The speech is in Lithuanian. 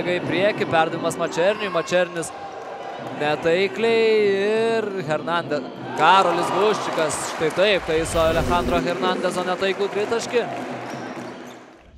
staiga į priekį, perdavimas Mačerniui, Mačernis netaikliai ir Hernandez. Karolis Guščikas, štai taip, taiso Alejandro Hernandezo netaiklų tritaškį.